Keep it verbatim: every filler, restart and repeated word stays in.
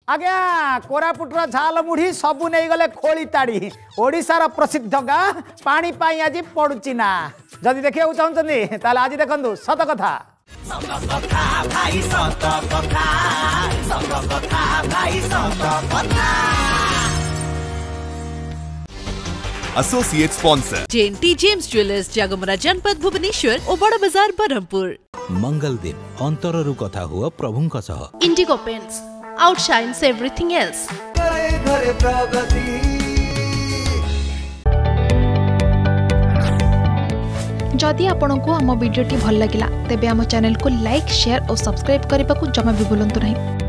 आज्ञा कोरापुटर झाल मुढ़ी सबू नहीं गले खोली ताड़ी ओडिशार प्रसिद्ध गाँ पानी पाई आज पड़ुची ना जदि देखिए चाहते ताले आज देखु सत कथा associate sponsor JNT gems jewellers Jagamara जनपद भुवनेश्वर और बड़ बाजार बरहमपुर। मंगल दिन अंतररु कथा हुआ प्रभुंक सह Indigo Paints outshines everything else। जदि आपंक आम भिडी भल लगा तेब आम चैनल को लाइक शेयर और सब्सक्राइब करने को जमा भी भूलु नहीं।